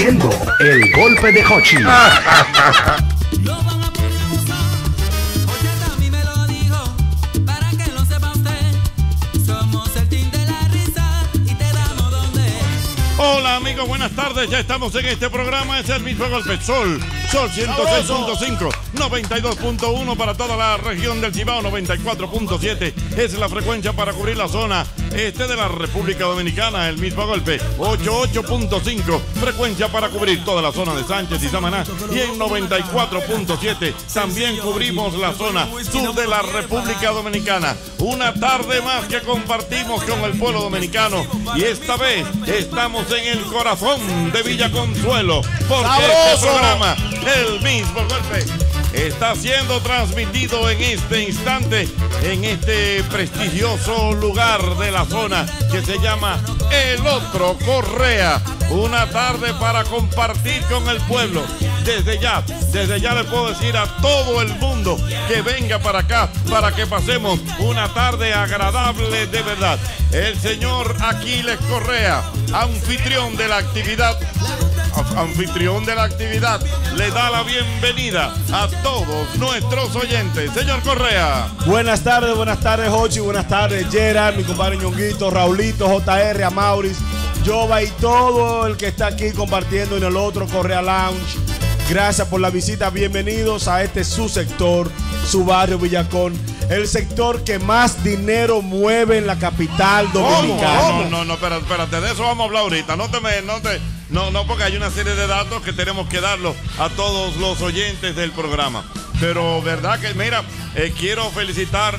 oyendo El Golpe de Hochi. Lo van a poner a gozar. Oye, Tami me lo dijo, para que lo sepa usted. Somos el team de la risa y te damos donde. Hola amigos, buenas tardes. Ya estamos en este programa. Es el mismo Golpe. Sol 106.5, 92.1 para toda la región del Cibao, 94.7 es la frecuencia para cubrir la zona este de la República Dominicana. El mismo Golpe, 88.5 frecuencia para cubrir toda la zona de Sánchez y Samaná, y en 94.7 también cubrimos la zona sur de la República Dominicana. Una tarde más que compartimos con el pueblo dominicano, y esta vez estamos en el corazón de Villa Consuelo, porque este programa, El Mismo Golpe, está siendo transmitido en este instante en este prestigioso lugar de la zona que se llama El Otro Correa. Una tarde para compartir con el pueblo. Desde ya le puedo decir a todo el mundo que venga para acá para que pasemos una tarde agradable de verdad. El señor Aquiles Correa, anfitrión de la actividad, le da la bienvenida a todos nuestros oyentes. Señor Correa. Buenas tardes, Hochi, buenas tardes, Gerard, mi compadre Ñonguito, Raulito, JR, Amauris, Jova y todo el que está aquí compartiendo en El Otro Correa Lounge. Gracias por la visita, bienvenidos a este su sector, su barrio Villacón, el sector que más dinero mueve en la capital dominicana. No, espérate, de eso vamos a hablar ahorita. No, porque hay una serie de datos que tenemos que darlos a todos los oyentes del programa. Pero verdad que, mira, quiero felicitar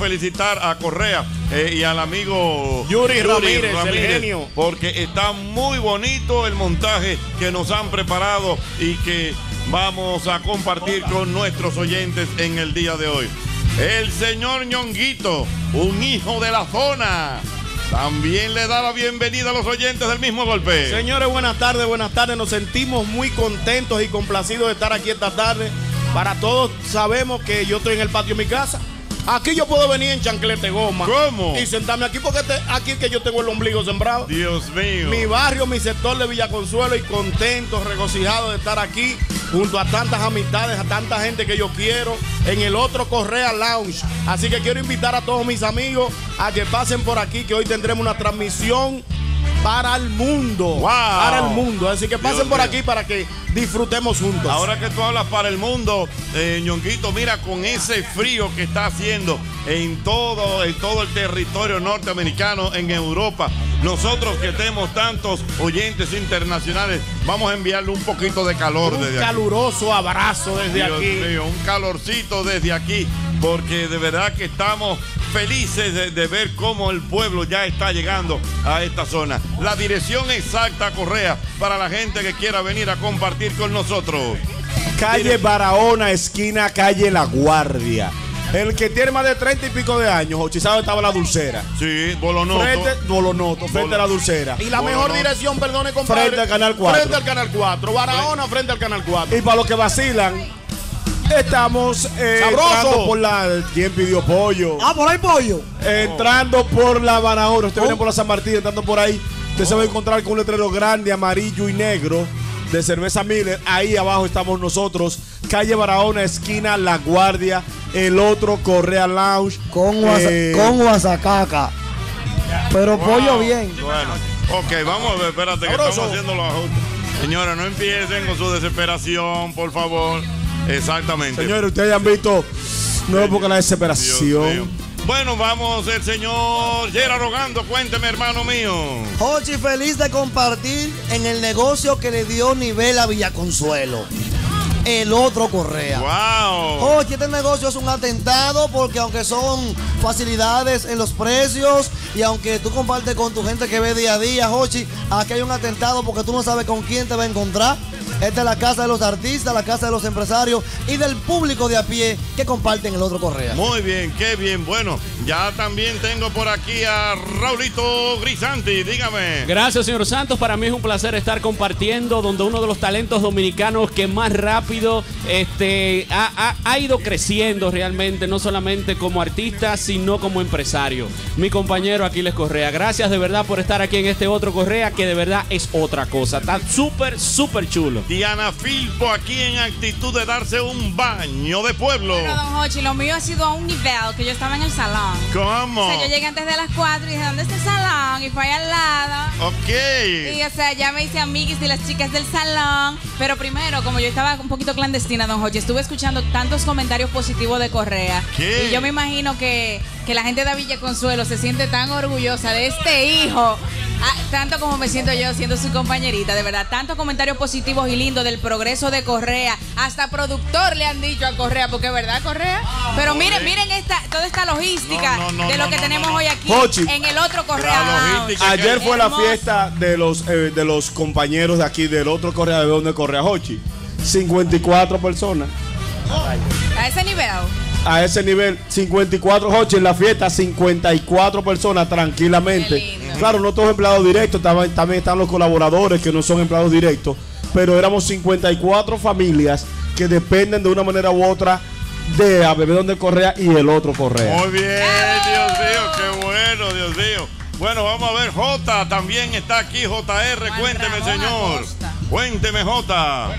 a Correa y al amigo Yuri Ramírez, el genio, porque está muy bonito el montaje que nos han preparado y que vamos a compartir con nuestros oyentes en el día de hoy. El señor Ñonguito, un hijo de la zona, también le da la bienvenida a los oyentes del Mismo Golpe. Señores, buenas tardes. Nos sentimos muy contentos y complacidos de estar aquí esta tarde. Para todos, sabemos que yo estoy en el patio de mi casa. Aquí yo puedo venir en chanclete goma. ¿Cómo? Y sentarme aquí porque aquí es que yo tengo el ombligo sembrado. Dios mío. Mi barrio, mi sector de Villa Consuelo, y contento, regocijado de estar aquí junto a tantas amistades, a tanta gente que yo quiero en El Otro Correa Lounge. Así que quiero invitar a todos mis amigos a que pasen por aquí, que hoy tendremos una transmisión para el mundo. Wow. Para el mundo. Así que pasen Dios por mío. aquí para que disfrutemos juntos. Ahora que tú hablas para el mundo, Ñonguito, mira, con ese frío que está haciendo en todo el territorio norteamericano, en Europa, nosotros que tenemos tantos oyentes internacionales, vamos a enviarle un poquito de calor desde aquí. Un caluroso abrazo desde Dios aquí. mío, un calorcito desde aquí, porque de verdad que estamos felices de ver cómo el pueblo ya está llegando a esta zona. La dirección exacta, Correa, para la gente que quiera venir a compartir con nosotros. Calle Barahona, esquina calle La Guardia. El que tiene más de 30 y pico de años, Hochi, sabe, estaba la Dulcera. Sí, Bolonoto. Frente a la Dulcera. Y la mejor dirección, perdone, compadre, frente al Canal 4. Frente al Canal 4. Barahona, frente al Canal 4. Y para los que vacilan, estamos entrando por la... ¿Quién pidió pollo? Ah, por ahí pollo. Entrando por la Barahona. Usted viene por la San Martín, entrando por ahí. Usted se va a encontrar con un letrero grande, amarillo y negro de Cerveza Miller. Ahí abajo estamos nosotros. Calle Barahona, esquina La Guardia. El Otro Correa Lounge. Con guasacaca. Pero pollo bien. Bueno, ok, vamos a ver, espérate, que estamos haciendo los ajustes. Señora, no empiecen con su desesperación, por favor. Exactamente. Señores, ustedes han visto, no es porque la desesperación. Bueno, vamos, el señor Gerard Rogando, cuénteme, hermano mío. Hochi, feliz de compartir en el negocio que le dio nivel a Villa Consuelo. El Otro Correa. Wow. Hochi, este negocio es un atentado porque aunque son facilidades en los precios y aunque tú compartes con tu gente que ve día a día, Hochi, aquí hay un atentado porque tú no sabes con quién te va a encontrar. Esta es la casa de los artistas, la casa de los empresarios y del público de a pie que comparten el otro Correa. Muy bien, qué bien. Bueno, ya también tengo por aquí a Raulito Grisanti, dígame. Gracias, señor Santos. Para mí es un placer estar compartiendo donde uno de los talentos dominicanos que más rápido ha ido creciendo realmente, no solamente como artista, sino como empresario. Mi compañero Aquiles Correa. Gracias de verdad por estar aquí en este otro Correa, que de verdad es otra cosa. Está súper, súper chulo. Diana Filpo aquí en actitud de darse un baño de pueblo. Bueno, don Jochi, lo mío ha sido a un nivel que yo estaba en el salón. ¿Cómo? O sea, yo llegué antes de las 4 y dije, ¿dónde está el salón? Y fue ahí al lado. Ok. Y, o sea, ya me hice amiguis de las chicas del salón. Pero primero, como yo estaba un poquito clandestina, don Jochi, estuve escuchando tantos comentarios positivos de Correa. ¿Qué? Y yo me imagino que la gente de Villa Consuelo se siente tan orgullosa de este hijo. Tanto como me siento yo siendo su compañerita, de verdad. Tantos comentarios positivos y lindos del progreso de Correa. Hasta productor le han dicho a Correa, porque ¿verdad, Correa? Pero miren toda esta logística de lo que tenemos hoy aquí Jochi, en el otro Correa Lounge. Ayer fue la Hermoso. fiesta de los compañeros de aquí del otro Correa de donde Correa Jochi. 54 personas. A ese nivel. A ese nivel, 54 Jochi en la fiesta, 54 personas tranquilamente. Qué lindo. Claro, no todos empleados directos, también están los colaboradores que no son empleados directos, pero éramos 54 familias que dependen de una manera u otra de a Bebé Donde Correa y el otro Correa. Muy bien, Dios mío, qué bueno, Dios mío. Bueno, vamos a ver, Jota también está aquí, JR, Juan cuénteme, Ramón señor. Acosta. Cuénteme, Jota.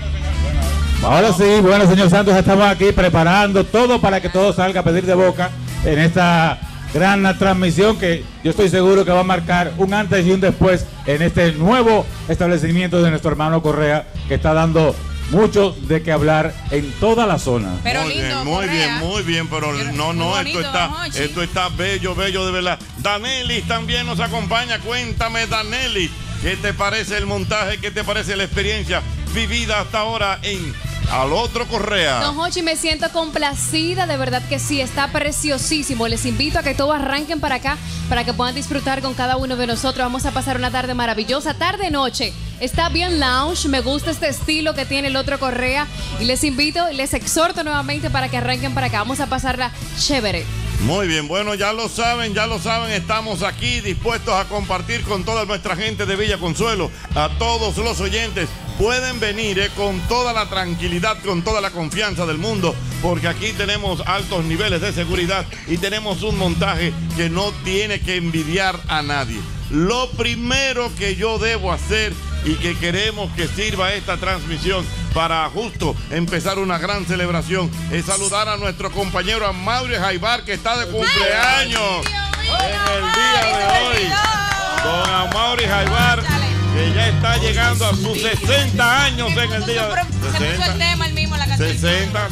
Ahora sí, bueno, señor Santos, estamos aquí preparando todo para que todo salga a pedir de boca en esta gran transmisión que yo estoy seguro que va a marcar un antes y un después en este nuevo establecimiento de nuestro hermano Correa, que está dando mucho de qué hablar en toda la zona. Pero Muy lindo, bien, muy Correa. bien, muy bien, pero no, Muy bonito, esto está bello, bello de verdad. Danelis también nos acompaña, cuéntame, Danelis, ¿qué te parece el montaje? ¿Qué te parece la experiencia vivida hasta ahora en Al Otro Correa? Don Jochi, me siento complacida, de verdad que sí, está preciosísimo. Les invito a que todos arranquen para acá para que puedan disfrutar con cada uno de nosotros. Vamos a pasar una tarde maravillosa, tarde-noche. Está bien lounge, me gusta este estilo que tiene el otro Correa y les invito, les exhorto nuevamente para que arranquen para acá. Vamos a pasarla chévere. Muy bien, bueno, ya lo saben, estamos aquí dispuestos a compartir con toda nuestra gente de Villa Consuelo, a todos los oyentes. Pueden venir con toda la tranquilidad, con toda la confianza del mundo, porque aquí tenemos altos niveles de seguridad y tenemos un montaje que no tiene que envidiar a nadie. Lo primero que yo debo hacer y que queremos que sirva esta transmisión para justo empezar una gran celebración es saludar a nuestro compañero Amaury Jaibar, que está de cumpleaños en el día de hoy. Don Amaury Jaibar, que ya está llegando a sus 60 años en el día de hoy. Se puso el tema el mismo en la canción. 60,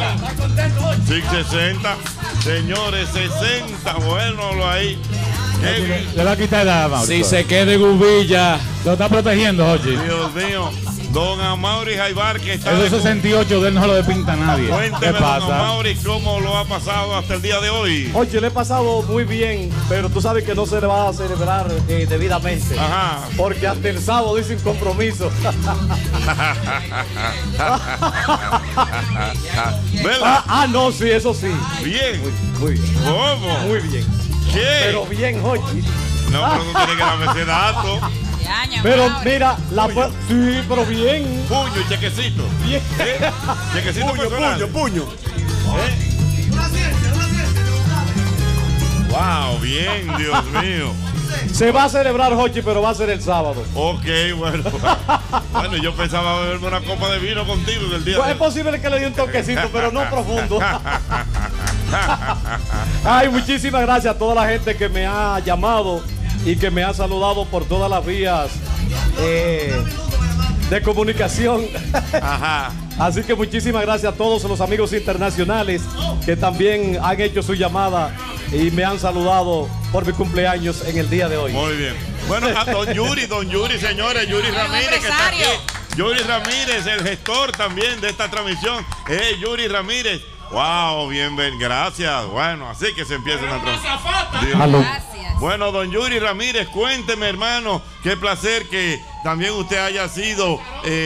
sí, 60, señores, 60, bueno, ahí. Le va a quitar la Mauri. Si se queda en Uvilla. Lo está protegiendo, Jochi. Dios mío, don Amaury Jaibar, que está Esos 68 de él no se lo despinta a nadie. Cuénteme, ¿Qué don pasa? Amaury, cómo lo ha pasado hasta el día de hoy. Oye, le he pasado muy bien, pero tú sabes que no se le va a celebrar debidamente. Ajá. Porque hasta el sábado dice un compromiso. ¿Verdad? No, sí, eso sí. Bien. Muy bien. ¿Cómo? Muy bien. ¿Qué? Pero bien, Jochi. No, pero tú tienes que darme ese dato. Yaña, Pero Mauri. mira, sí, pero bien. Puño y chequecito. Bien. Chequecito personal. Puño. Wow, bien, Dios mío. Se va a celebrar, Jochi, pero va a ser el sábado. Ok, bueno. Bueno, yo pensaba beberme una copa de vino contigo en el día Pues de es posible que le dé un toquecito, pero no profundo. Ay, muchísimas gracias a toda la gente que me ha llamado y que me ha saludado por todas las vías de comunicación. Ajá. Así que muchísimas gracias a todos los amigos internacionales que también han hecho su llamada y me han saludado por mi cumpleaños en el día de hoy. Muy bien. Bueno, a don Yuri, señores, Yuri Ramírez, que está aquí. Yuri Ramírez, el gestor también de esta transmisión. Yuri Ramírez. Wow, bien, gracias. Bueno, así que se empieza la transmisión. Aló. Gracias. Bueno, don Yuri Ramírez, cuénteme, hermano, qué placer que también usted haya sido,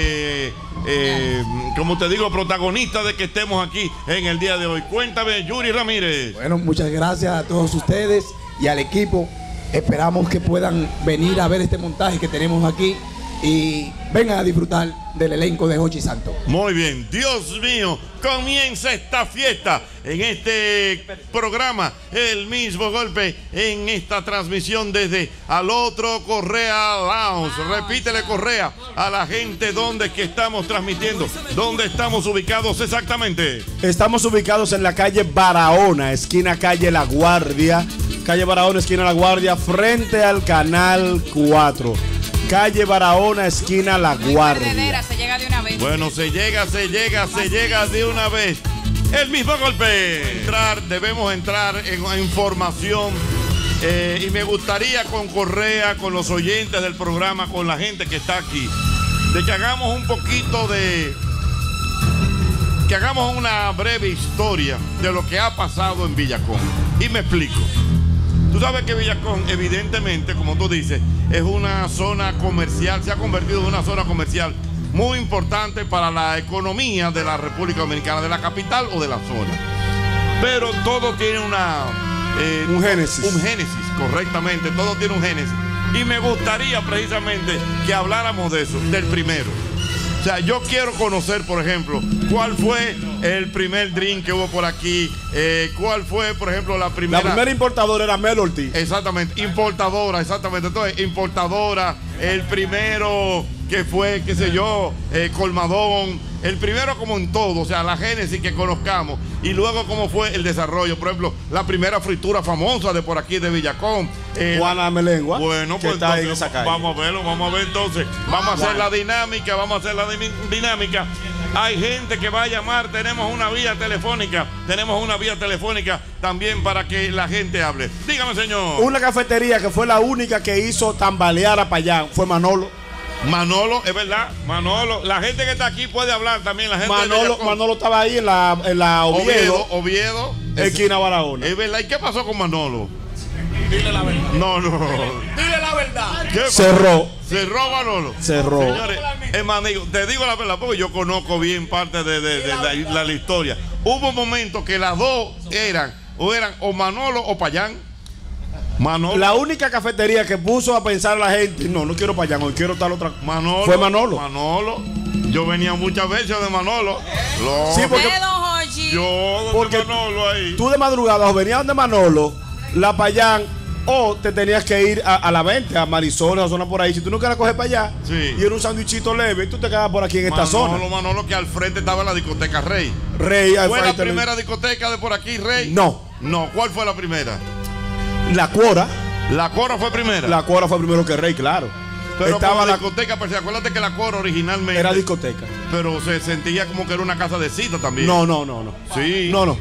como te digo, protagonista de que estemos aquí en el día de hoy. Cuéntame, Yuri Ramírez. Bueno, muchas gracias a todos ustedes y al equipo. Esperamos que puedan venir a ver este montaje que tenemos aquí y vengan a disfrutar del elenco de Jochi Santos. Muy bien, Dios mío, comienza esta fiesta en este programa, el mismo golpe en esta transmisión desde Al Otro Correa Lounge. Repítele, Correa, a la gente dónde es que estamos transmitiendo, dónde estamos ubicados exactamente. Estamos ubicados en la calle Barahona, esquina calle La Guardia. Calle Barahona, esquina La Guardia, frente al Canal 4. Calle Barahona, esquina La Guardia. Se llega de una vez. Bueno, se llega de una vez. El mismo golpe. Debemos entrar en información. Y me gustaría con Correa, con los oyentes del programa, con la gente que está aquí, de que hagamos un poquito de... que hagamos una breve historia de lo que ha pasado en Villacón. Y me explico. Tú sabes que Villacón, evidentemente, como tú dices, es una zona comercial, se ha convertido en una zona comercial muy importante para la economía de la República Dominicana, de la capital o de la zona. Pero todo tiene un génesis. Un génesis, correctamente, todo tiene un génesis. Y me gustaría precisamente que habláramos de eso, del primero. O sea, yo quiero conocer, por ejemplo, cuál fue el primer drink que hubo por aquí, cuál fue, por ejemplo, la primera... La primera importadora era Mel Ortiz. Exactamente, importadora, exactamente. Entonces, importadora, el primero que fue, qué sé yo, colmadón, el primero como en todo, o sea, la génesis que conozcamos, y luego cómo fue el desarrollo. Por ejemplo, la primera fritura famosa de por aquí de Villacón. Juana Melengua. Bueno, pues está entonces, en esa calle. vamos a verlo, vamos a ver entonces. Vamos a hacer la dinámica, Hay gente que va a llamar, tenemos una vía telefónica también para que la gente hable. Dígame, señor. Una cafetería que fue la única que hizo tambalear a Payán fue Manolo. Manolo, es verdad, Manolo. La gente que está aquí puede hablar también. La gente Manolo estaba ahí en la Oviedo. Esquina Barahona. Es verdad. ¿Y qué pasó con Manolo? Dile la verdad. No. Dile la verdad. Cerró Manolo. Cerró. Señores, hermano, te digo la verdad porque yo conozco bien parte de la historia. Hubo un momento que las dos eran o Manolo o Payán. Manolo. La única cafetería que puso a pensar a la gente, no quiero Payán, hoy quiero tal otra. Manolo. Fue Manolo. Yo venía muchas veces de Manolo. Sí, porque yo Manolo ahí. Tú de madrugada o venías de Manolo, la Payán, o te tenías que ir a la 20, a Marisol, a la zona por ahí. Si tú no quieres coger para allá, sí, y era un sándwichito leve, tú te quedas por aquí en esta zona. Manolo, que al frente estaba la discoteca Rey. ¿Fue la primera discoteca de por aquí, Rey? No, ¿cuál fue la primera? La Cuora. ¿La Cuora fue primera? La Cuora fue primero que Rey, claro. Pero estaba la discoteca, pero acuérdate que la Cuora originalmente era discoteca. Pero se sentía como que era una casa de cita también. No. Sí. No.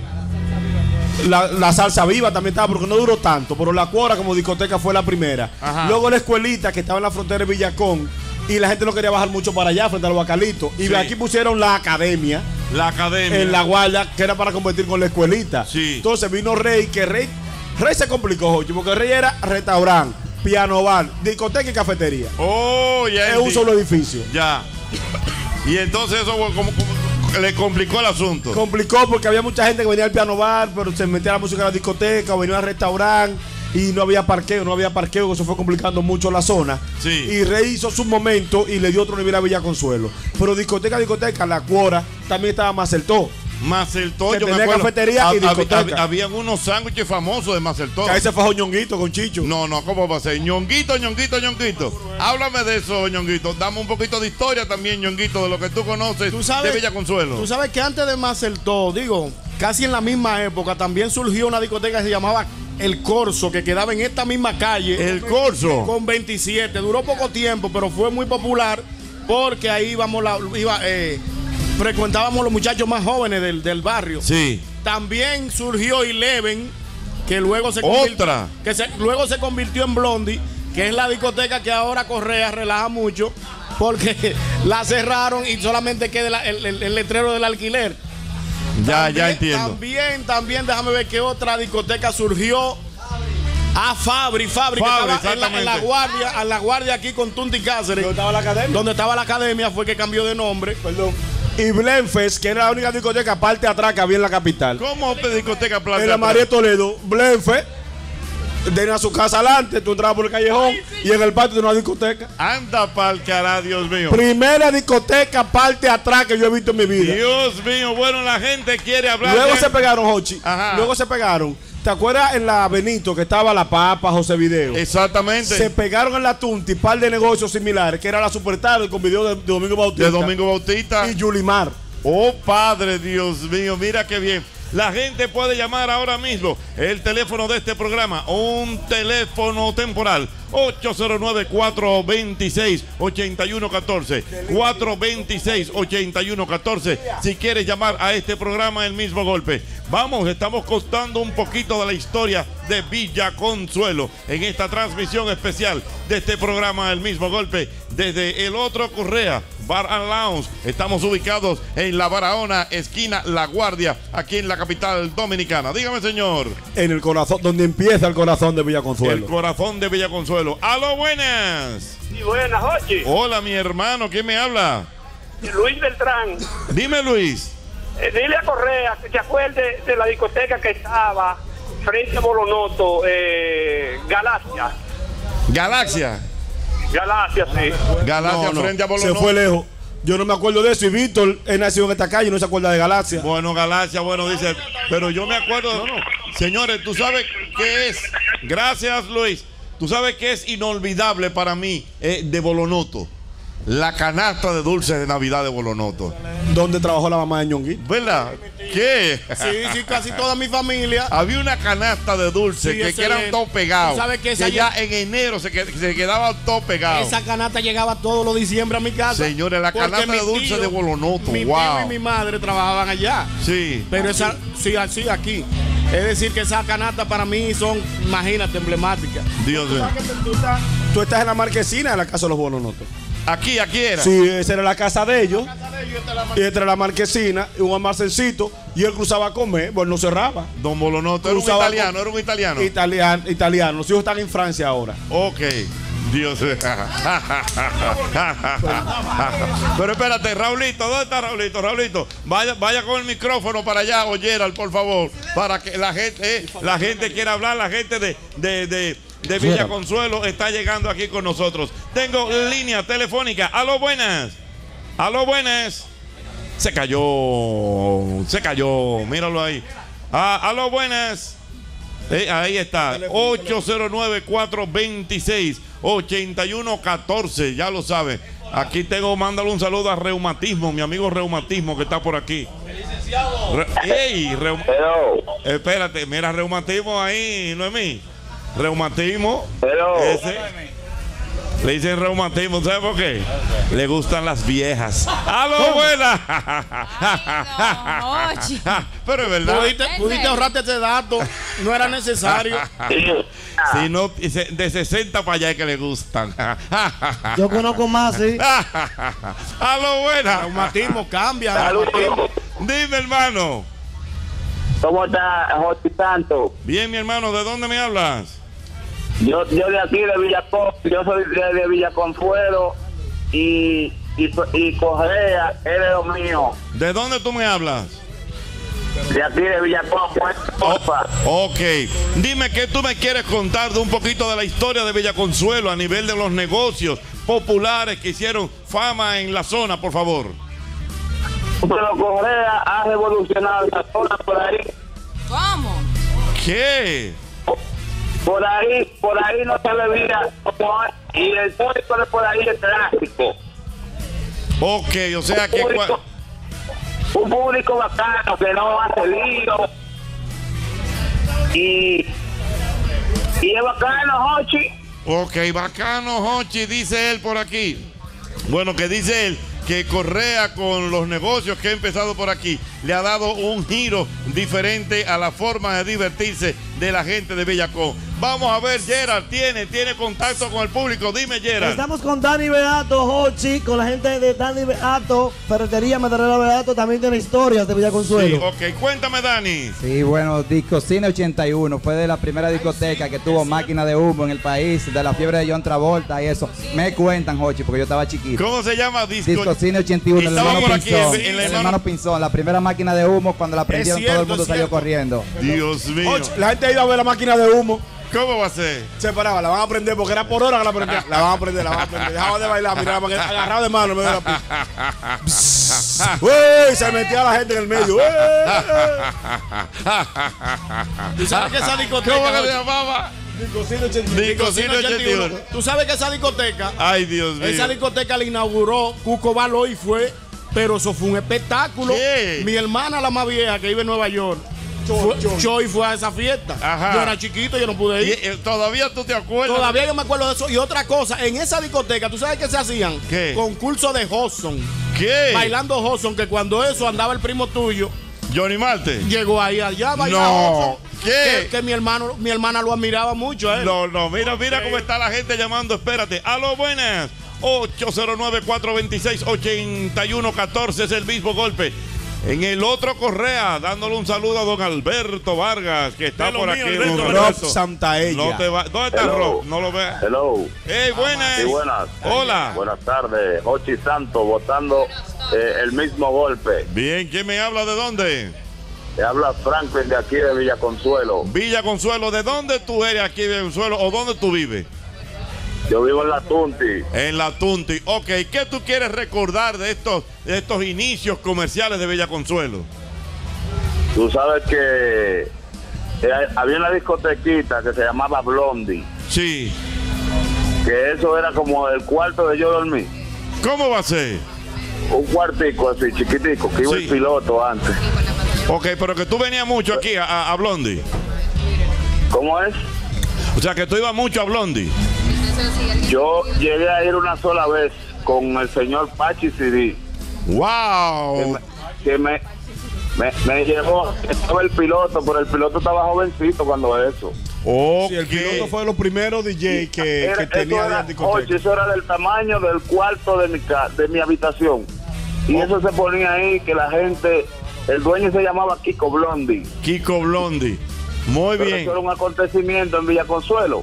La Salsa Viva también estaba, porque no duró tanto, pero la Cuora como discoteca fue la primera. Ajá. Luego la escuelita que estaba en la frontera de Villacón, y la gente no quería bajar mucho para allá frente a los Bacalitos. Y sí, aquí pusieron la academia. En La Guardia, que era para competir con la escuelita. Sí. Entonces vino Rey, que Rey se complicó, Jochi, porque Rey era restaurante, piano bar, discoteca y cafetería. Oh, ya. Es un solo edificio. Ya. Y entonces eso como le complicó el asunto. Complicó porque había mucha gente que venía al piano bar, pero se metía la música en la discoteca o venía al restaurante y no había parqueo, eso fue complicando mucho la zona. Sí. Y Rey hizo su momento y le dio otro nivel a Villa Consuelo. Pero discoteca, la Cuora, también estaba Macertó. Macertó, que yo me tenía acuerdo. Cafetería y discoteca. Habían unos sándwiches famosos de Macertó. Que ahí se fajó Ñonguito con Chicho. No, ¿cómo va a ser? Ñonguito. Háblame de eso, Ñonguito. Dame un poquito de historia también, Ñonguito, de lo que tú conoces de Villa Consuelo. Tú sabes que antes de Macertó, casi en la misma época, también surgió una discoteca que se llamaba El Corso, que quedaba en esta misma calle. El Corso. Con 27. Duró poco tiempo, pero fue muy popular porque ahí frecuentábamos los muchachos más jóvenes del barrio. Sí. También surgió Eleven, que luego se convirtió en Blondie, que es la discoteca que ahora Correa relaja mucho porque la cerraron y solamente queda el letrero del alquiler. Ya entiendo. También déjame ver qué otra discoteca surgió. A Fabri, que estaba en la guardia aquí con Tunti Cáceres. ¿Dónde estaba la academia? Donde estaba la academia fue que cambió de nombre. Perdón. Y Blenfest, que era la única discoteca parte atrás que había en la capital. ¿Cómo te discoteca parte En la atrás? María Toledo, Blenfest, tenía su casa adelante, tú entrabas por el callejón y en el patio de una discoteca. Anda pa'l cara, Dios mío. Primera discoteca parte atrás que yo he visto en mi vida. Dios mío, bueno, la gente quiere hablar. Luego de- se pegaron, Jochi. Ajá. Luego se pegaron. ¿Te acuerdas en la Benito que estaba La Papa, José Video? Exactamente. Se pegaron en la Tunti, par de negocios similares, que era la Superstar con video de Domingo Bautista. De Domingo Bautista. Y Yulimar. Oh, Padre Dios mío, mira qué bien. La gente puede llamar ahora mismo. El teléfono de este programa, un teléfono temporal, 809-426-8114. 426-8114. Si quieres llamar a este programa, el mismo golpe. Vamos, estamos contando un poquito de la historia de Villa Consuelo en esta transmisión especial de este programa, el mismo golpe, desde el otro Correa, Bar and Lounge. Estamos ubicados en La Barahona, esquina La Guardia, aquí en la capital dominicana. Dígame, señor. En el corazón, donde empieza el corazón de Villa Consuelo. El corazón de Villa Consuelo. ¡Aló, buenas! Sí, buenas, Jochi. Hola, mi hermano, ¿quién me habla? Luis Beltrán. Dime, Luis. Dile a Correa que se acuerde de la discoteca que estaba frente a Bolonoto, Galaxia. Galaxia. Galaxia, sí. Galaxia frente a Bolonoto. Se fue lejos. Yo no me acuerdo de eso. Y Víctor es nacido en esta calle y no se acuerda de Galaxia. Bueno, Galaxia, bueno, dice. Pero yo me acuerdo. Señores, tú sabes qué es. Gracias, Luis. Tú sabes qué es inolvidable para mí de Bolonoto. La canasta de dulces de Navidad de Bolonoto. ¿Dónde trabajó la mamá de Ñonguito? ¿Verdad? ¿Qué? Sí, casi toda mi familia. Había una canasta de dulces Sí, que eran todos pegados. ¿Tú sabes que esa ya en enero se quedaban todos pegados. Esa canasta llegaba todos los diciembre a mi casa. Señores, la Porque canasta de mi dulces tío, de Bolonoto. Mi wow. tío y mi madre trabajaban allá. Sí. Pero esa, sí, así aquí. Es decir, que esas canastas para mí son, imagínate, emblemáticas. Dios mío. Tú estás en la marquesina de la casa de los Bolonotos. Aquí era. Sí, esa era la casa de ellos. Y esta era la marquesina, y un almacencito. Y él cruzaba a comer, bueno, no cerraba. Don Bolonoto era un italiano, Italiano. Los hijos están en Francia ahora. Ok. Dios. Pero espérate, Raulito, ¿dónde está Raulito? Raulito, vaya con el micrófono para allá, Gerald, por favor, para que la gente quiera hablar, la gente de Villa Consuelo está llegando aquí con nosotros. Tengo línea telefónica. Aló, buenas. Aló, buenas. Se cayó, míralo ahí. Aló, buenas. Ahí está, 809-426-8114, ya lo sabe. Aquí mándale un saludo a Reumatismo, mi amigo Reumatismo que está por aquí. Espérate, mira, Reumatismo ahí, no es mí. Reumatismo. Ese. Le dicen reumatismo, ¿sabes por qué? Le gustan las viejas. ¡Aló, buena! Pero es verdad. Pudiste ahorrarte ese dato. No era necesario. Si no, de 60 para allá es que le gustan. Yo conozco más, sí. ¡Aló, buena! Reumatismo cambia. Dime, hermano. ¿Cómo está José Santos? Bien, mi hermano. ¿De dónde me hablas? Yo de aquí de yo soy de Villa Consuelo y Correa es de lo mío. ¿De dónde tú me hablas? De aquí de Villa Consuelo. Ok. Dime qué tú me quieres contar de un poquito de la historia de Villa Consuelo a nivel de los negocios populares que hicieron fama en la zona, por favor. Pero Correa ha revolucionado la zona por ahí. ¿Cómo? ¿Qué? Por ahí no se bebía y el público de por ahí es trágico. Ok, o sea que un público bacano que no hace lío y es bacano, Jochi. Ok, bacano, Jochi, dice él por aquí. Bueno, que dice él que Correa, con los negocios que ha empezado por aquí, le ha dado un giro diferente a la forma de divertirse de la gente de Villacón. Vamos a ver, Gerard, tiene contacto con el público. Dime, Gerard. Estamos con Dani Beato, Hochi, con la gente de Dani Beato, Ferretería Maderera Beato, también tiene historias de Villaconsuelo. Sí, ok, cuéntame, Dani. Sí, bueno, Discocine 81 fue de la primera discoteca que tuvo máquina de humo en el país, de la fiebre de John Travolta y eso. Me cuentan, Hochi, porque yo estaba chiquito. ¿Cómo se llama? Discocine 81, el hermano Pinzón. El hermano Pinzón, la primera máquina de humo, cuando la prendieron todo el mundo salió corriendo. Dios mío. Hochi, la gente ha ido a ver la máquina de humo. ¿Cómo va a ser? Se paraba, la van a prender porque era por hora que la prendía. La van a prender. Dejaba de bailar, miraba, agarrado de mano en medio de la pista. ¡Uy! Se metía la gente en el medio. ¿Tú sabes que esa discoteca? ¿Cómo que se llamaba? Discocine 81. ¿Tú sabes que esa discoteca? Ay, Dios mío. Esa discoteca la inauguró Cuco Baloy fue, pero eso fue un espectáculo. ¿Qué? Mi hermana, la más vieja, que vive en Nueva York, Choy fue a esa fiesta. Ajá. Yo era chiquito, yo no pude ir. ¿Y, todavía tú te acuerdas? Todavía yo me acuerdo de eso. Y otra cosa, en esa discoteca, ¿tú sabes qué se hacían? ¿Qué? Concurso de Hudson. ¿Qué? Bailando Hudson, que cuando eso andaba el primo tuyo, Johnny Marte. llegó ahí allá a bailar No. Hudson. ¿Qué? Que mi hermana lo admiraba mucho a él. No, mira cómo está la gente llamando. Espérate. Aló, buenas. 809-426-8114 es el mismo golpe. En el otro Correa, dándole un saludo a don Alberto Vargas, que está por aquí. Rob Santaella. No te va. ¿Dónde está Rob? No lo veas. Hello. Hey, buenas. Sí, buenas. Hola. Buenas tardes. Hochi Santos votando el mismo golpe. Bien, ¿quién me habla? ¿De dónde? Te habla Franklin de aquí de Villaconsuelo. Villaconsuelo, ¿de dónde tú eres aquí de Villaconsuelo o dónde tú vives? Yo vivo en La Tunti. En La Tunti. Ok, ¿qué tú quieres recordar de estos inicios comerciales de Villaconsuelo? Tú sabes que había una discotequita que se llamaba Blondie. Sí. Que eso era como el cuarto de yo dormir. ¿Cómo va a ser? Un cuartico así, chiquitico, que iba el piloto antes. Ok, pero que tú venías mucho aquí a Blondie. ¿Cómo es? O sea, que tú ibas mucho a Blondie. Yo llegué a ir una sola vez con el señor Pachi CD. ¡Wow! Que me llevó, estaba el piloto, pero el piloto estaba jovencito cuando eso. Sí, el piloto fue de los primeros DJ que tenía en la discoteca. Eso era del tamaño del cuarto de mi habitación. Y eso se ponía ahí que la gente, el dueño se llamaba Kiko Blondie. Kiko Blondie. Muy Pero bien. eso era un acontecimiento en Villaconsuelo.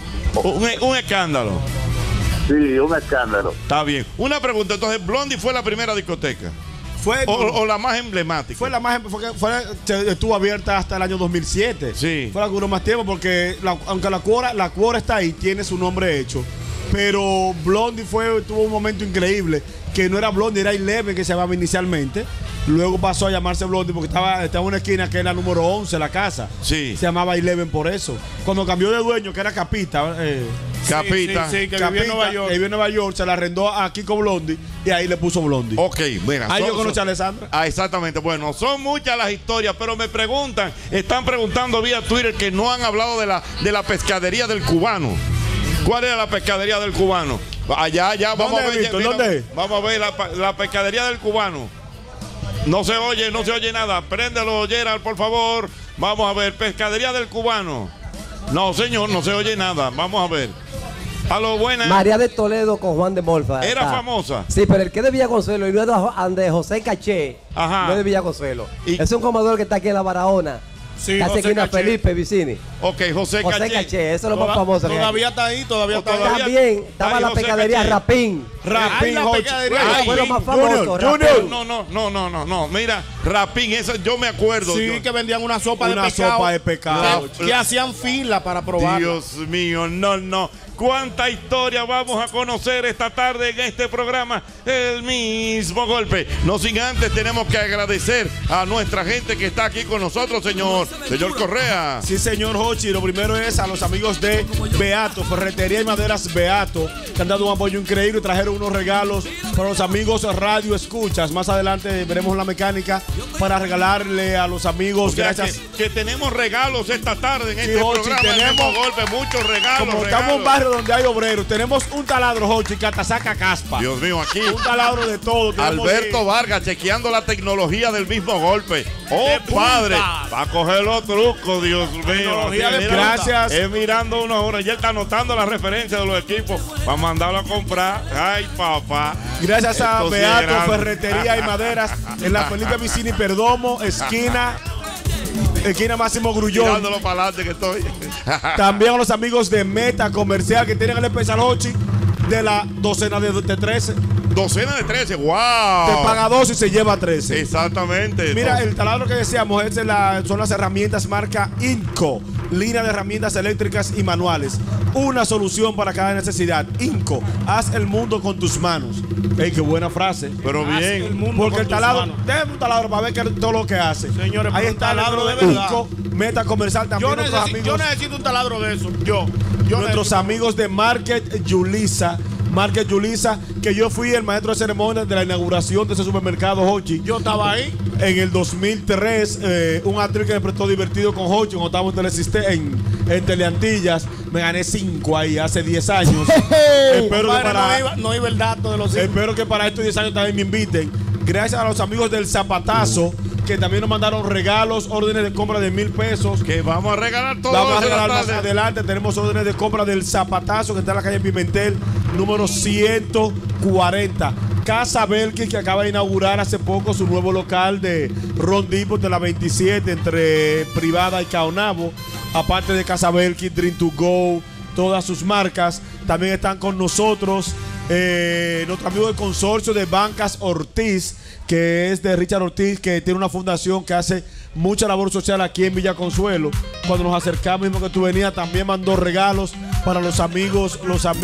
Un escándalo. Sí, un escándalo. Está bien. Una pregunta, entonces, ¿Blondie fue la primera discoteca? Fue o la más emblemática. Fue la más estuvo abierta hasta el año 2007. Sí. Fue la que duró más tiempo porque aunque la cuora está ahí, tiene su nombre hecho. Pero Blondie tuvo un momento increíble, que no era Blondie, era Eleven que se llamaba inicialmente. Luego pasó a llamarse Blondie porque estaba en una esquina que era número 11, la casa. Sí. Se llamaba Eleven por eso. Cuando cambió de dueño, que era Capita. Capita. Sí, que vivía en Nueva York. Que vivía en Nueva York, se la arrendó a Kiko Blondie y ahí le puso Blondie. Ok, mira. Ahí yo conocí a Alessandra. Exactamente. Bueno, son muchas las historias, pero me están preguntando vía Twitter que no han hablado de la pescadería del Cubano. ¿Cuál era la pescadería del Cubano? Allá, vamos a ver. Víctor, ¿dónde? Vamos a ver la pescadería del Cubano. No se oye nada. Préndelo, Gerald, por favor. Vamos a ver, pescadería del Cubano. No, señor, no se oye nada. Vamos a ver. Aló, buenas. María de Toledo con Juan de Molfa. Era famosa. Sí, pero el que es de Villaconsuelo y no es de José Caché. Ajá. No es de Villaconsuelo. Es un comedor que está aquí en la Barahona. Sí, casi José esquina Caché. Felipe Vicini. Ok, José Caché, eso es lo más famoso. que hay. Todavía está ahí, todavía está ahí. También estaba la pescadería Rapín. Ay, la pescadería. Fue lo más famoso. Junior. No. Mira, Rapín, eso yo me acuerdo. Sí, que vendían una sopa de pescado. Que hacían fila para probar. Dios mío, no. ¿Cuánta historia vamos a conocer esta tarde en este programa? El mismo golpe. No sin antes tenemos que agradecer a nuestra gente que está aquí con nosotros, señor Correa. Sí, señor Hochi. Lo primero es a los amigos de Beato, Ferretería y Maderas Beato, que han dado un apoyo increíble y trajeron unos regalos para los amigos Radio Escuchas. Más adelante veremos la mecánica para regalarle a los amigos. O sea, gracias. que tenemos regalos esta tarde en Sí, este Hochi, programa. tenemos golpe, muchos regalos. Como estamos en un barrio donde hay obreros. Tenemos un taladro, Jochi, que hasta saca caspa. Dios mío, aquí. Un taladro de todo. Tenemos Alberto Vargas chequeando la tecnología del mismo golpe. ¡Oh, padre! Va a coger los trucos, Dios mío. Gracias. Mirando una hora. Ya está anotando la referencia de los equipos para mandarlo a comprar. ¡Ay, papá! Gracias a Esto sí es Beato grande. Ferretería y Maderas en la Felipe Vicini Perdomo, esquina Máximo Grullón. Tirándolo para adelante que estoy. También a los amigos de Meta Comercial que tienen el especial Hochi de la docena de 13. Docena de 13, wow. Te paga 2 y se lleva 13. Exactamente. Mira, el taladro que decíamos son las herramientas marca Inco, línea de herramientas eléctricas y manuales. Una solución para cada necesidad. Inco, haz el mundo con tus manos. Ey, qué buena frase. Pero bien. Porque el taladro, déjame un taladro para ver todo lo que hace. Señores, ahí pero está un taladro el de verdad. Inco, Meta Comercial también. Yo necesito un taladro de eso. Nuestros amigos de Market Yulisa, que yo fui el maestro de ceremonias de la inauguración de ese supermercado Hochi. Yo estaba ahí. En el 2003, un actriz que me prestó divertido con Hochi, cuando estábamos en Teleantillas, me gané 5 ahí hace 10 años. No iba el dato de los 5. Espero que para estos 10 años también me inviten. Gracias a los amigos del Zapatazo, que también nos mandaron regalos, órdenes de compra de 1,000 pesos. Que vamos a regalar todo. Vamos a regalar más adelante. Tenemos órdenes de compra del Zapatazo, que está en la calle Pimentel, número 140. Casa Belkin, que acaba de inaugurar hace poco su nuevo local de Ron Depot de la 27 entre Privada y Caonabo. Aparte de Casa Belkin, Dream to Go, todas sus marcas. También están con nosotros nuestro amigo del consorcio de Bancas Ortiz, que es de Richard Ortiz, que tiene una fundación que hace mucha labor social aquí en Villa Consuelo. Cuando nos acercamos, mismo que tú venías, también mandó regalos para los amigos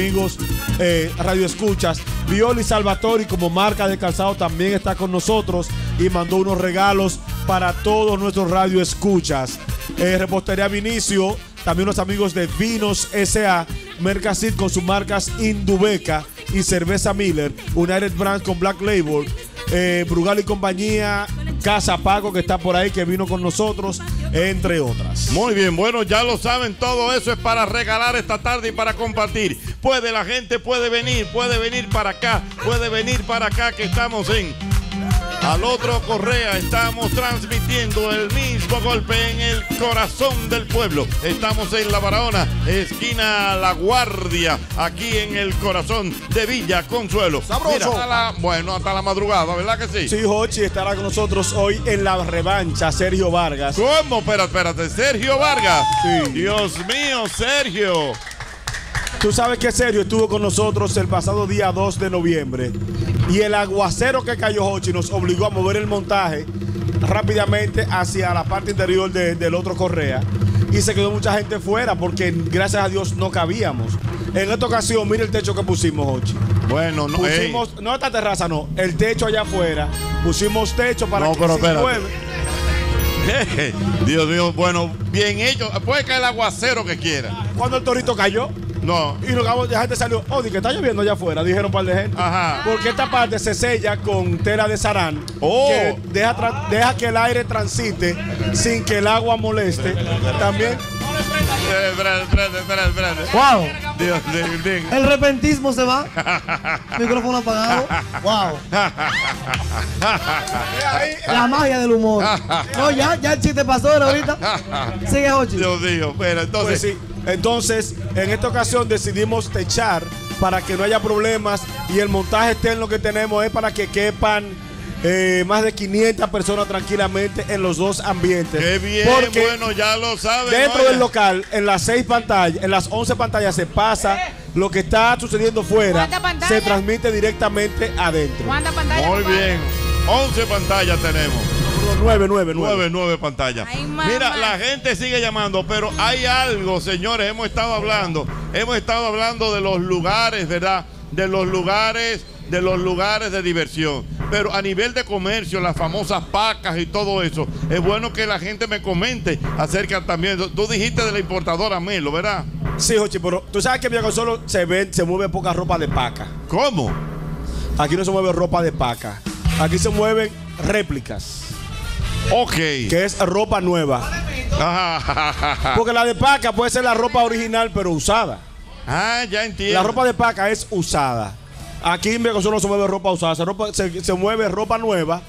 Radio Escuchas. Violi Salvatori, como marca de calzado, también está con nosotros y mandó unos regalos para todos nuestros Radio Escuchas. Repostería Vinicio, también los amigos de Vinos S.A., Mercasit con sus marcas Indubeca y Cerveza Miller, United Brands con Black Label, Brugal y compañía, Casa Paco, que está por ahí, que vino con nosotros, entre otras. Muy bien, bueno, ya lo saben, todo eso es para regalar esta tarde y para compartir. La gente puede venir para acá, que estamos al otro Correa, estamos transmitiendo el mismo golpe en el corazón del pueblo. Estamos en La Barahona, esquina La Guardia, aquí en el corazón de Villa Consuelo. Sabroso. Mira, hasta la madrugada, ¿verdad que sí? Sí, Jochi estará con nosotros hoy en la revancha, Sergio Vargas. ¿Cómo? Espérate, Sergio Vargas. Sí. Dios mío, Sergio. Tú sabes que Sergio estuvo con nosotros el pasado día 2 de noviembre y el aguacero que cayó, Jochi, nos obligó a mover el montaje rápidamente hacia la parte interior del otro Correa y se quedó mucha gente fuera porque gracias a Dios no cabíamos. En esta ocasión, mira el techo que pusimos, Jochi. Bueno, no. Pusimos, no esta terraza, no, el techo allá afuera. Pusimos techo para que pero si llueve. Dios mío, bueno, bien hecho. Puede caer el aguacero que quiera. Cuando el torito cayó. No. Y la gente salió, di que está lloviendo allá afuera, dijeron un par de gente. Ajá. Porque esta parte se sella con tela de sarán, que deja que el aire transite sin que el agua moleste. También. Espérate. Wow. Dios. El repentismo se va. Micrófono apagado. Wow. La magia del humor. No, ya el chiste pasó ahorita. Sigue, Jochi. Dios mío, pero entonces. Pues sí. Entonces, en esta ocasión decidimos techar para que no haya problemas y el montaje externo que tenemos es para que quepan más de 500 personas tranquilamente en los dos ambientes. Qué bien, porque bueno, ya lo saben. Dentro del local, en las 6 pantallas, en las 11 pantallas se pasa lo que está sucediendo fuera. ¿Cuántas pantallas? Se transmite directamente adentro. ¿Cuántas pantallas? Muy bien. 11 pantallas tenemos. 9 pantallas. Ay, mamá. Mira, la gente sigue llamando, pero hay algo, señores, hemos estado hablando de los lugares, ¿verdad? De los lugares de diversión. Pero a nivel de comercio, las famosas pacas y todo eso, es bueno que la gente me comente acerca también. Tú dijiste de la importadora Melo, ¿verdad? Sí, Jochi, pero tú sabes que en Villaconsuelo se mueve poca ropa de paca. ¿Cómo? Aquí no se mueve ropa de paca. Aquí se mueven réplicas. Ok. Que es ropa nueva. Porque la de paca puede ser la ropa original, pero usada. Ah, ya entiendo. La ropa de paca es usada. Aquí en Villaconsuelo no se mueve ropa usada, se mueve ropa nueva,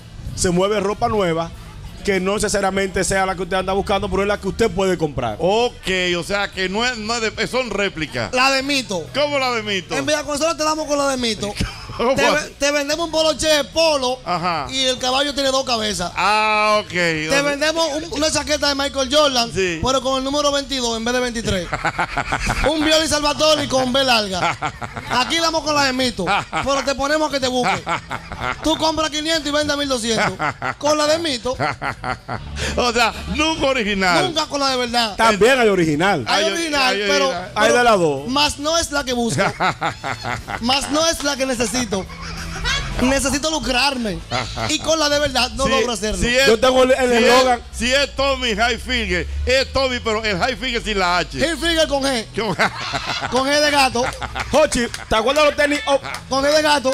que no necesariamente sea la que usted anda buscando, pero es la que usted puede comprar. Ok, o sea que no es son réplicas. La de Mito. ¿Cómo la de Mito? En Villaconsuelo te damos con la de Mito. ¿Cómo? Te vendemos un poloche de polo. Ajá. Y el caballo tiene 2 cabezas. Ah, ok. Te vendemos una chaqueta de Michael Jordan, Sí. pero con el número 22 en vez de 23. Un Violi Salvatore con B larga. Aquí damos con la de Mito, pero te ponemos que te busque. Tú compras 500 y vendes 1200. Con la de Mito. O sea, nunca original. Nunca con la de verdad. También hay original. Hay original, pero hay de las dos. Más no es la que busco. Más no es la que necesito. Necesito lucrarme. Y con la de verdad no logro hacerlo. Yo tengo el eslogan. Si es Tommy Hilfiger, es Tommy, pero el Hilfiger sin la H. Hilfiger con G. Con G de gato. Jochi, ¿te acuerdas de los tenis? Con G de gato.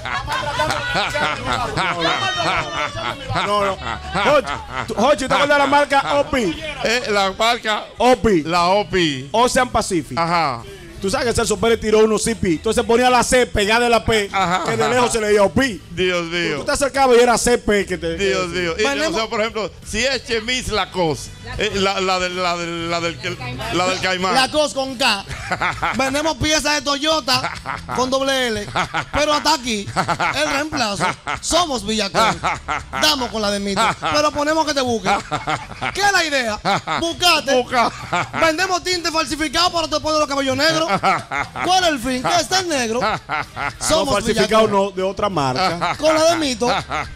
No. Jochi, ¿te acuerdas de la marca OPI? La marca OPI. La OPI. Ocean Pacific. Ajá. Tú sabes que Celso Pérez tiró unos CP. Entonces ponía la C pegada de la P. Que de lejos se leía OPI. Dios mío. Tú te acercabas y era CP que te. Dios mío. Y, o sea, por ejemplo, si es Chemise Lacoste, la del Caimán. Lacoste con K. Vendemos piezas de Toyota con doble L. Pero hasta aquí, el reemplazo. Somos Villacón. Damos con la de Mito. Pero ponemos que te busque. ¿Qué es la idea? Buscate. Vendemos tinte falsificado para te poner los cabellos negros. ¿Cuál es el fin? Que está en negro. Somos falsificado no, de otra marca. Con la de Mito.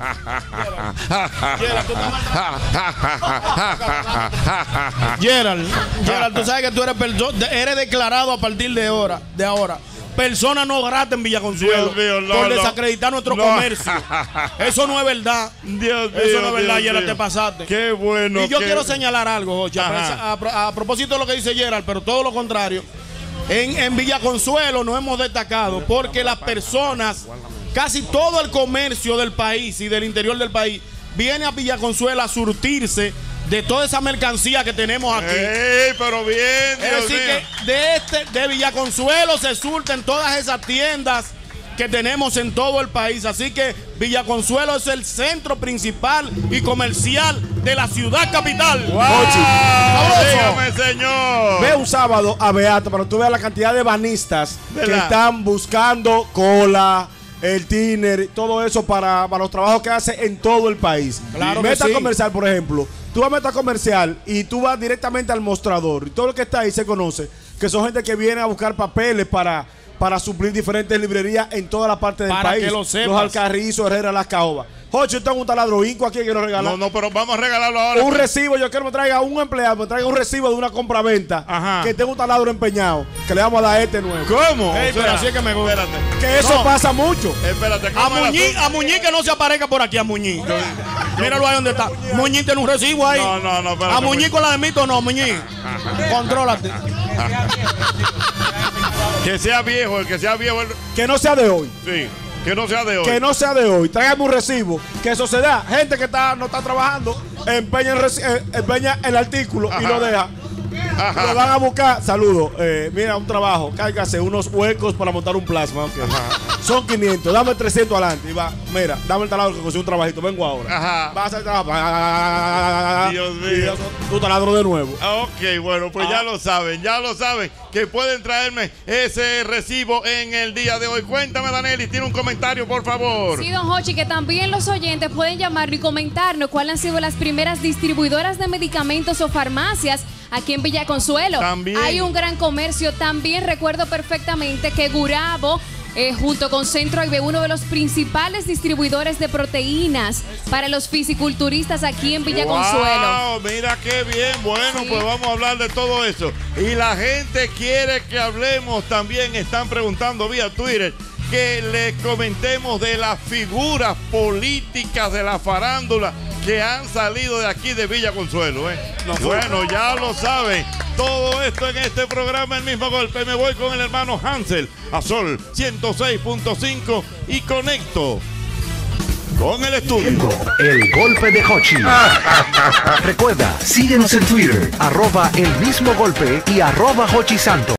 Gerald, tú sabes que tú eres declarado a partir de ahora. Persona no grata en Villaconsuelo. Dios mío, por desacreditar nuestro comercio. Eso no es verdad. Dios mío, eso no es verdad, Dios Gerald, mío. te pasaste. Qué bueno. Y yo quiero señalar algo, Jochi, a propósito de lo que dice Gerald, pero todo lo contrario. En Villaconsuelo nos hemos destacado porque las personas, casi todo el comercio del país y del interior del país, viene a Villaconsuelo a surtirse de toda esa mercancía que tenemos aquí. Pero bien, es decir, que de Villaconsuelo se surten todas esas tiendas que tenemos en todo el país. Así que Villaconsuelo es el centro principal y comercial de la ciudad capital. Dígame, señor. Ve un sábado a Beata para que tú veas la cantidad de banistas que están buscando cola, el tiner, todo eso para los trabajos que hace en todo el país. Claro que Meta sí. Comercial, por ejemplo. Tú vas a Meta Comercial y tú vas directamente al mostrador. Y todo lo que está ahí se conoce, que son gente que viene a buscar papeles para suplir diferentes librerías en toda la parte del Para país. que lo sepas. Los Alcarrizos, Herrera, Las Caobas. Jochi, yo tengo un taladro inco aquí que quiero regalar. No, pero vamos a regalarlo ahora. Un recibo, yo quiero que me traiga un empleado, me traiga un recibo de una compra-venta que tenga un taladro empeñado, que le vamos a dar este nuevo. ¿Cómo? Pero así es que me gusta. Espérate. Que eso pasa mucho. Espérate. A Muñiz que no se aparezca por aquí, a Muñiz. Míralo ahí donde está. Muñiz tiene un recibo ahí. No, espérate. A Muñiz con la de Mito no, Muñiz. Contrólate. Que sea viejo, el que sea viejo. Que no sea de hoy. Sí. Que no sea de hoy. Que no sea de hoy. Tráigame un recibo. Que eso se da. Gente que no está trabajando, empeña el artículo y lo deja. Lo van a buscar. Saludos. Mira, un trabajo. Cárgase unos huecos para montar un plasma. Okay. Son 500. Dame 300 adelante. Y va. Mira, dame el taladro que consigo un trabajito. Vengo ahora. Vas a hacer trabajo. Dios mío. Tu taladro de nuevo. Ok, bueno, pues ya lo saben. Que pueden traerme ese recibo en el día de hoy. Cuéntame, Danelis, tiene un comentario, por favor. Sí, don Jochi, que también los oyentes pueden llamarnos y comentarnos cuáles han sido las primeras distribuidoras de medicamentos o farmacias aquí en Villaconsuelo. También. Hay un gran comercio. También recuerdo perfectamente que Gurabo, junto con Centro IB, uno de los principales distribuidores de proteínas para los fisiculturistas aquí en Villaconsuelo. Wow, mira qué bien. Bueno, Sí. pues vamos a hablar de todo eso. Y la gente quiere que hablemos también. Están preguntando vía Twitter que les comentemos de las figuras políticas de la farándula que han salido de aquí de Villaconsuelo. Bueno, ya lo saben. Todo esto en este programa, El Mismo Golpe. Me voy con el hermano Hansel a Sol 106.5 y conecto con el estudio. El golpe de Jochi. Recuerda, síguenos en Twitter, @elmismogolpe y @Jochi Santos.